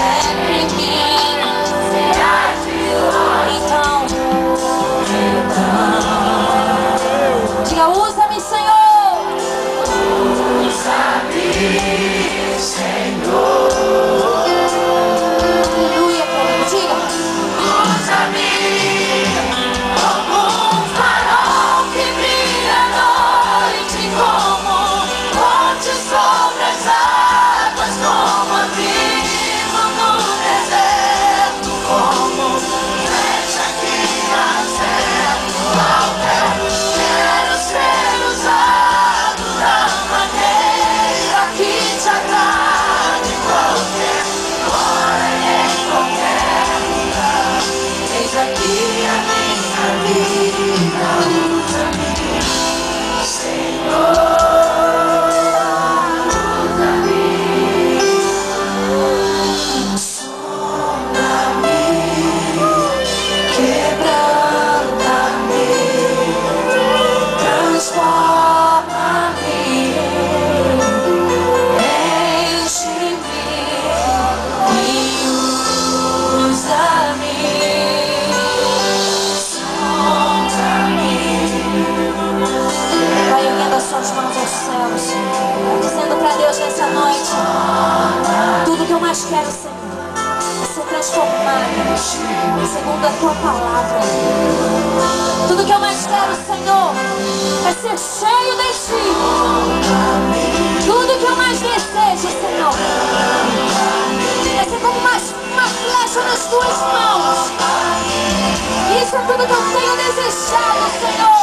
Diga, usa-me, Senhor. Usa-me, Senhor. Aleluia, querido. Diga. Usa-me como um farol que brilha à noite, como ponte sobre as águas, como abrigo no deserto, como flecha que acerta ao pé. Quero ser usado da maneira que te agrade, em qualquer hora e em qualquer lugar. Eis aqui a minha vida, usa-me, Senhor. Usa-me, sonda-me, quebranta-me, transforma-me, enche-me e usa-me, sonda-me. Vai erguendo as suas mãos aos céus, dizendo para Deus nessa noite: tudo que eu mais quero, Senhor, é ser transformado segundo a tua palavra. Tudo que eu mais quero, Senhor, é ser cheio de ti. Tudo que eu mais desejo, Senhor, é ser como uma flecha nas tuas mãos. Isso é tudo que eu tenho desejado, Senhor.